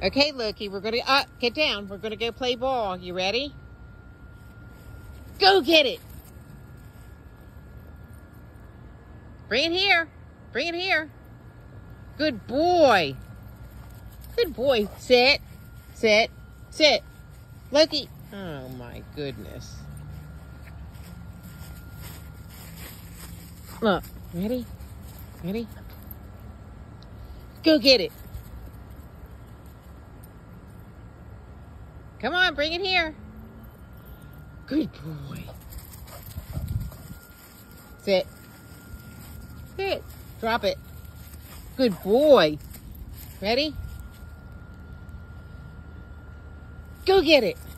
Okay, Looky, we're gonna, get down. We're gonna go play ball. You ready? Go get it. Bring it here. Bring it here. Good boy. Good boy. Sit. Sit. Sit. Looky. Oh my goodness. Look. Ready? Ready? Go get it. Come on, bring it here. Good boy. Sit. Sit. Drop it. Good boy. Ready? Go get it.